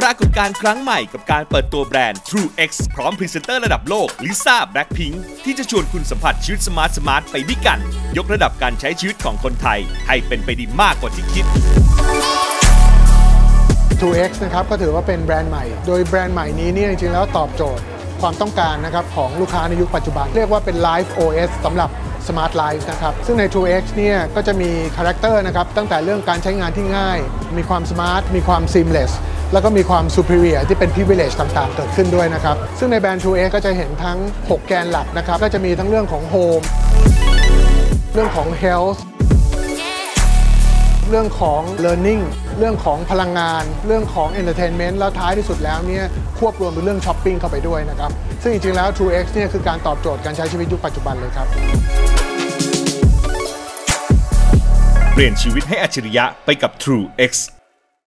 ปรากฏการณ์ครั้งใหม่กับการเปิดตัวแบรนด์ True X พร้อมพรีเซนเตอร์ระดับโลกลิซ่า Blackpink ที่จะชวนคุณสัมผัสชีวิตสมาร์ทไปด้วยกันยกระดับการใช้ชีวิตของคนไทยให้เป็นไปได้มากกว่าที่คิด True X นะครับก็ถือว่าเป็นแบรนด์ใหม่โดยแบรนด์ใหม่นี้เนี่ยจริงๆแล้วตอบโจทย์ความต้องการนะครับของลูกค้าในยุคปัจจุบันเรียกว่าเป็น Life OS สำหรับ Smart Life นะครับซึ่งใน True X เนี่ยก็จะมีคาแรคเตอร์นะครับตั้งแต่เรื่องการใช้งานที่ง่ายมีความสมาร์ทมีความ seamless แล้วก็มีความ superior ที่เป็น privilege ต่างๆเกิดขึ้นด้วยนะครับซึ่งในแบรนด์ True X ก็จะเห็นทั้ง6แกนหลักนะครับก็จะมีทั้งเรื่องของ Home เรื่องของ Health เรื่องของ learning เรื่องของพลังงานเรื่องของ entertainment แล้วท้ายที่สุดแล้วเนี่ยควบรวมเป็นเรื่องช้อปปิ้งเข้าไปด้วยนะครับซึ่งจริงๆแล้ว True X เนี่ยคือการตอบโจทย์การใช้ชีวิตยุคปัจจุบันเลยครับเปลี่ยนชีวิตให้อัจฉริยะไปกับ True X